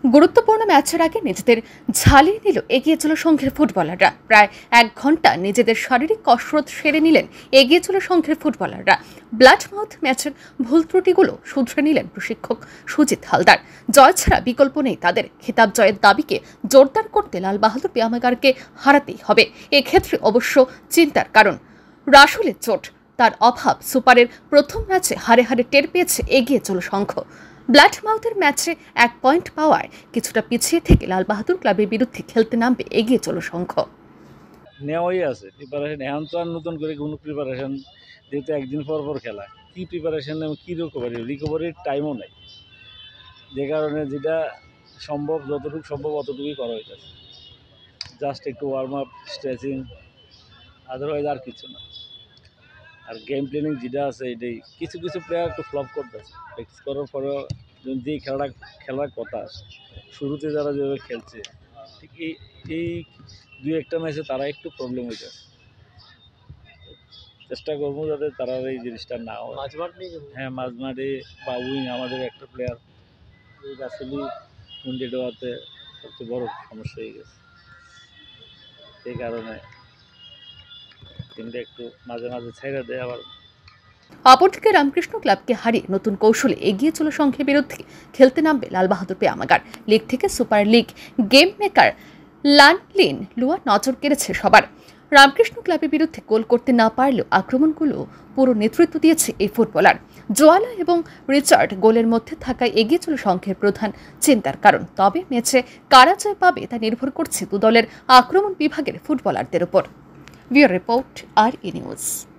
গুরুত্বপূর্ণ ম্যাচের আগে নিজেদের ঝালিয়ে নিল এগিয়ে চলো সংঘের ফুটবলাররা। প্রায় 1 ঘন্টা নিজেদের শারীরিক কসরত সেরে নিলেন এগিয়ে চলো সংঘের ফুটবলাররা। ব্লাডমাউথ ম্যাচের ভুল ত্রুটিগুলো শুধরে নিলেন প্রশিক্ষক সুজিত হালদার। জয় ছাড়া বিকল্প নেই তাদের। খেতাব জয়ের দাবিকে জোরদার করতে লাল বাহাদুর পেয়ামাগারকে হারাতেই হবে। এক্ষেত্রে অবশ্য চিন্তার কারণ রাসুলের চোট, তার অভাব সুপারের প্রথম ম্যাচে হারে হারে টের পেয়েছে এগিয়ে চলো সংঘ। ব্লাডমাউথের ম্যাচে 1 পয়েন্ট পাওয়ায় কিছুটা পিছিয়ে থেকে লাল বাহাদুর ক্লাবের বিরুদ্ধে খেলতে নামবে এগিয়ে চলো সংঘ। নেওয়াই আছে প্রিপারেশন, এখন তো আর নতুন করে কোনো প্রিপারেশন, যেহেতু একদিন পর পর খেলা, কী প্রিপারেশন এবং কী রিকভারির টাইমও নেই, যে কারণে যেটা সম্ভব যতটুকু সম্ভব অতটুকুই করা হইতেছে। জাস্ট একটু ওয়ার্ম আপ, স্ট্রেচিং, আদারওয়াইজ আর কিছু না। আর গেম প্ল্যানিং যেটা আছে এটাই কিছু কিছু প্লেয়ার একটু ফ্লপ করতেছে, প্র্যাকটিস করার পরেও যেই খেলার কথা শুরুতে যারা যেভাবে খেলছে, ঠিক এই 2-1টা ম্যাচে তারা একটু প্রবলেম হইতেছে। চেষ্টা করবো যাতে তারা এই জিনিসটা না হয়। হ্যাঁ, মাঝমাঠে বা উইং আমাদের একটা প্লেয়ার আসলে উইন্ডেড হওয়াতে সবচেয়ে বড় সমস্যা হয়ে গেছে। এই কারণে টিমটা একটু মাঝে মাঝে ছেড়ে দেয়। আবার অপরদিকে রামকৃষ্ণ ক্লাবকে হারিয়ে নতুন কৌশলে এগিয়ে চলো সংঘের বিরুদ্ধে খেলতে নামবে লাল বাহাদুর পেয়ামাগার। লিগ থেকে সুপার লিগ গেম মেকার লানলিন লুয়া নজর কেড়েছে সবার। রামকৃষ্ণ ক্লাবের বিরুদ্ধে গোল করতে না পারলেও আক্রমণগুলো পুরো নেতৃত্ব দিয়েছে এই ফুটবলার। জোয়ালা এবং রিচার্ড গোলের মধ্যে থাকায় এগিয়ে চলো সংঘের প্রধান চিন্তার কারণ। তবে ম্যাচে কারা জয় পাবে তা নির্ভর করছে দু দলের আক্রমণ বিভাগের ফুটবলারদের উপর। Bureau report, R E news.